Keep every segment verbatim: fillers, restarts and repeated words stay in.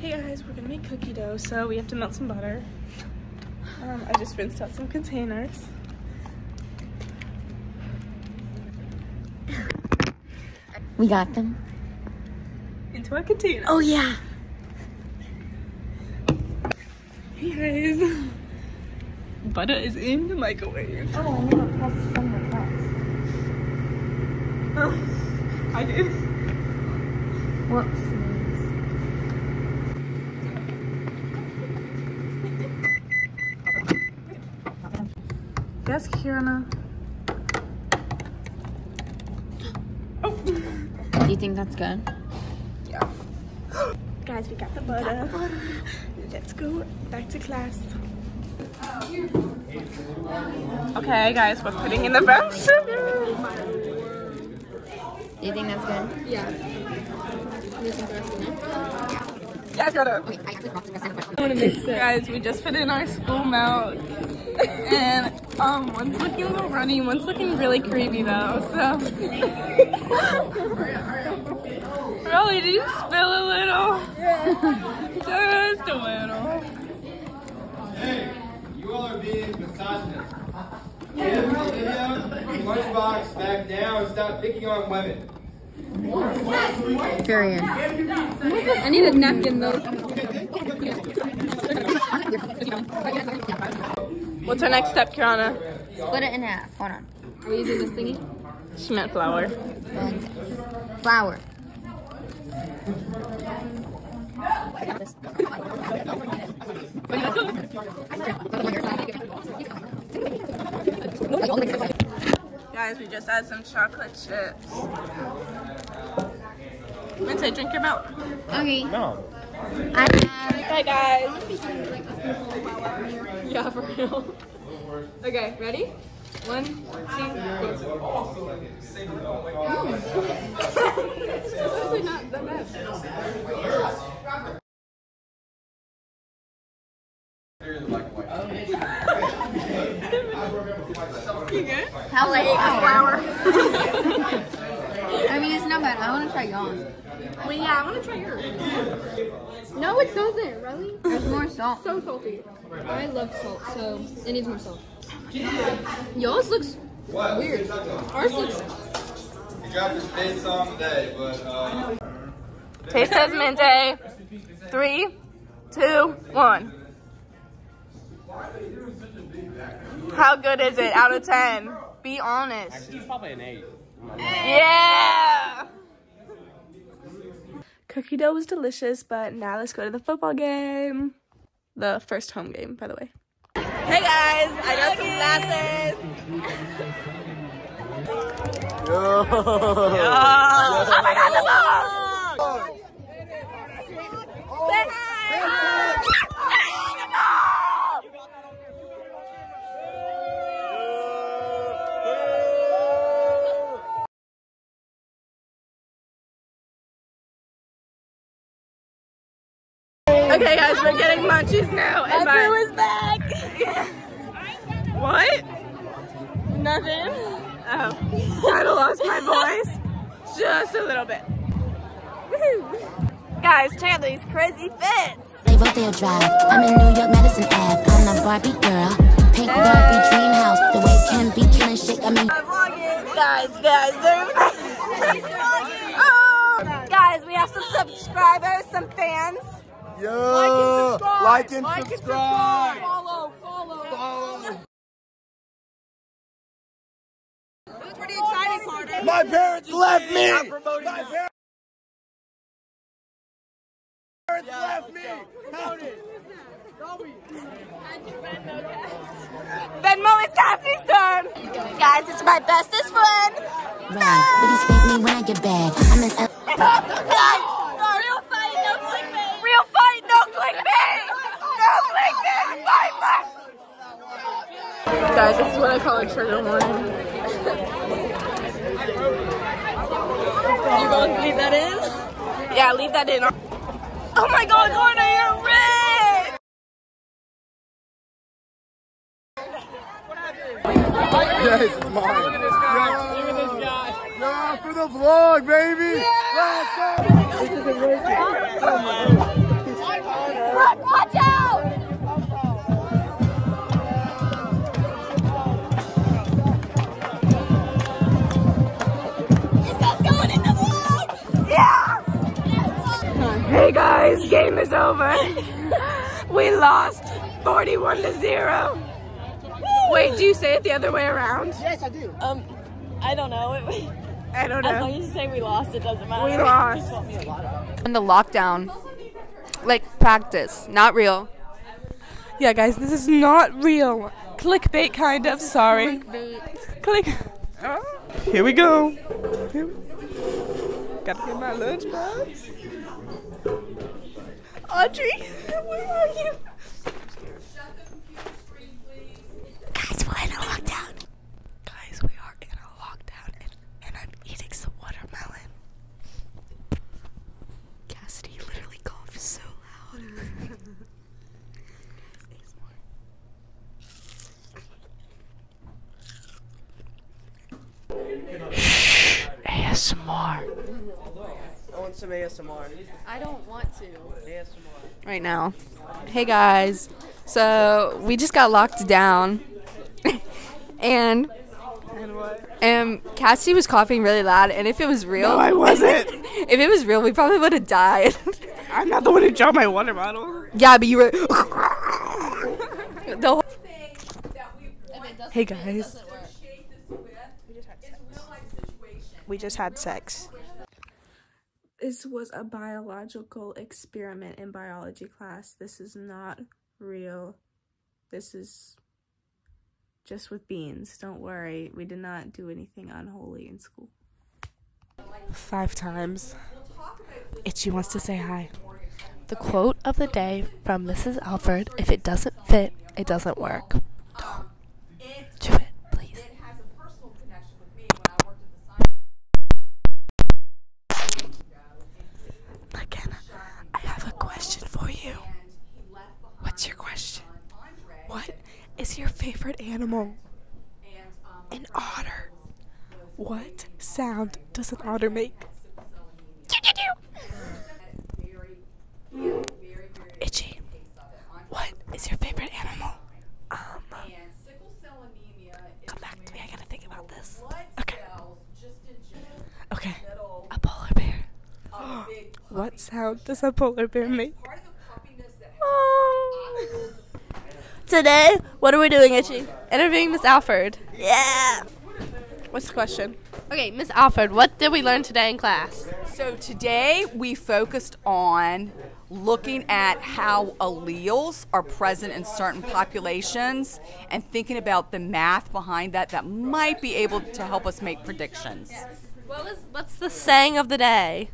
Hey guys, we're gonna make cookie dough, so we have to melt some butter. Um, I just rinsed out some containers. We got them. Into a container. Oh yeah. Hey guys. Butter is in the microwave. Oh, I never pressed somewhere else. Oh, I did. Whoops. Yes, Kiana. Oh. Do you think that's good? Yeah. Guys, we got the butter. Got the butter. Let's go back to class. Okay, guys, we're putting in the brown sugar. Do you think that's good? Yeah. You think the rest of it? Yes, got it. Okay, I actually forgot to press it. I want to mix it. Guys, we just put in our school milk. And um, one's looking a little runny, one's looking really creamy though, so. Rolly, did you spill a little? Yeah. Just a little. Hey, you all are being misogynist. Get lunchbox back down and stop picking on women. Period. I need a napkin though. What's our next step, Kiana? Split it in half. Hold on. Are we using this thingy? She meant flour. Flour. I got this. Guys, we just add some chocolate chips. Minty, drink your milk. Okay. No. I have. Okay, guys. Yeah, for real. Okay, ready? One, two, three. It's actually not that bad. You good? How like flour? I mean, it's not bad. I want to try yours. Well, yeah, I want to try yours. No, it doesn't, really. There's more salt. So salty. I love salt, so it needs more salt. Yours looks What? weird. Ours looks. You dropped your spade song today, but uh. Taste test, Minty. Three, two, one. How good is it out of ten? Be honest. It's probably an eight. Yeah! Cookie dough was delicious, but now let's go to the football game. The first home game, by the way. Hey guys, I got some glasses. Yo! Yo! Oh my god, the ball! Say hi! Okay guys, we're getting munchies now. And Andrew is back. What? Nothing. Oh, kind of lost my voice. Just a little bit. Woohoo! Guys, check out these crazy fits. They Rodeo Drive. I'm in New York, Madison Ave. I'm the Barbie girl. Pink Barbie dream house. The way Ken be killing shit. I mean, guys, guys, oh, guys, we have some subscribers, some fans. Yo! Like and subscribe! Like and subscribe. Follow, follow. Follow. It was pretty exciting, Carter. My parents left me! My parents left me! Venmo is Cassie's turn. Guys, it's my bestest friend. right. But he spank me when I get back. I'm in L. Guys, real fight, no clickbait. Real fight, no clickbait. No clickbait. Fight back. Guys, this is what I call a trigger warning. You going to leave that in? Yeah, leave that in. Oh my god, Carter, you're rich! Yes, it's mine. Look at this guy. Look at this guy. Yo, for the vlog, baby. Yeah. Let's go. This isn't working. guys, game is over. We lost forty-one to zero. Wait, do you say it the other way around? Yes, I do. Um, I don't know. I don't know. As long as you say we lost, it doesn't matter. We lost. In the lockdown, like practice, not real. Yeah, guys, this is not real. Clickbait, kind of. Sorry. Click. Oh, here we go. Here we Gotta get my lunchbox. Audrey, where are you? Guys, we're in a lockdown. Guys, we are in a lockdown, and, and I'm eating some watermelon. Cassidy literally coughs so loud. Shh, A S M R. I want some A S M R. I don't want to. A S M R. Right now. Hey guys. So we just got locked down. and And what? and Cassie was coughing really loud, and if it was real, No, I wasn't. if it was real, we probably would have died. I'm not the one who dropped my water bottle. Yeah, but you were the whole Hey guys. We just had sex. This was a biological experiment in biology class. This is not real. This is just with beans. Don't worry. We did not do anything unholy in school. Five times. Itchy wants to say hi. The quote of the day from Missus Alford: if it doesn't fit, it doesn't work. Don't do it, please. McKenna, I have a question for you. What's your question? What is your favorite animal? An otter. What sound does an otter make? Itchy, what is your favorite animal? Um, come back to me, I gotta think about this. Okay. Okay. A polar bear. What sound does a polar bear make? Today, what are we doing, Itchy? Interviewing Miss Alford. Yeah. What's the question? Okay, Miss Alford, what did we learn today in class? So today we focused on looking at how alleles are present in certain populations and thinking about the math behind that that might be able to help us make predictions. What was, what's the saying of the day?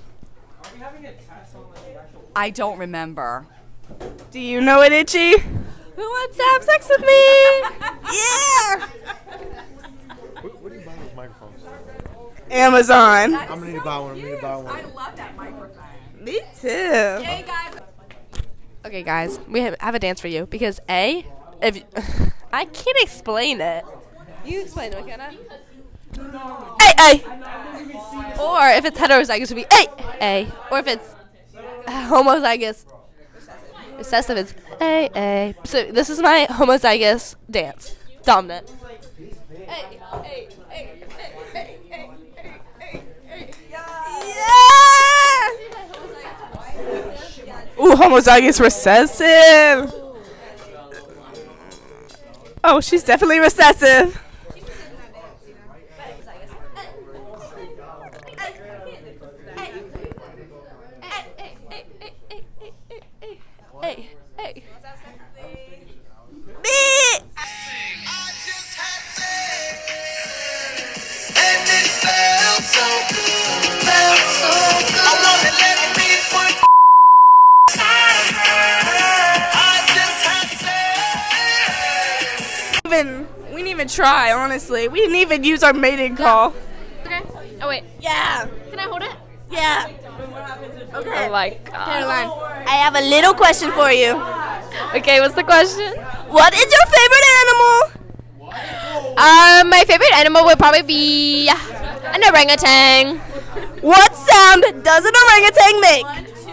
I don't remember. Do you know it, Itchy? Who wants to have sex with me? Yeah! Where, where do you buy those microphones? Amazon. I'm gonna need to buy one. I'm gonna need to buy one. I love that microphone. Me too. Hey guys. Okay, guys, we have, have a dance for you because A, if you, I can't explain it. You explain it, McKenna. A A. Or if it's heterozygous, it would be A A. Or if it's homozygous, recessive, it's A A. So this is my homozygous dance. Dominant. A A A A A A. Yeah! Ooh, homozygous recessive. Oh, she's definitely recessive. Hey, hey. Even we didn't even try, honestly. We didn't even use our mating call. Okay. Oh wait. Yeah. Can I hold it? Yeah. Okay. Oh my god. Caroline, I have a little question for you. Okay, what's the question? What is your favorite animal? Um, my favorite animal would probably be an orangutan. What sound does an orangutan make?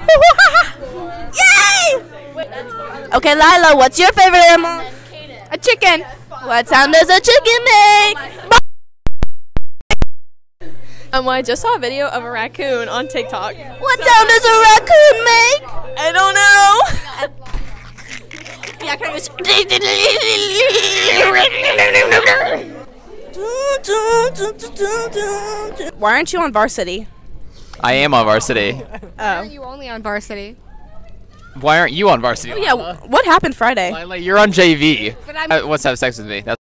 Yay! Okay, Lila, what's your favorite animal? A chicken. What sound does a chicken make? Um, well, I just saw a video of a raccoon on TikTok. What sound does a raccoon make? I don't know. Yeah, can I Why aren't you on varsity? I am on varsity. Why are you only on varsity? Why aren't you on varsity? Oh, yeah. What happened Friday? Lila, you're on J V. But I'm- Uh, what's have sex with me? That's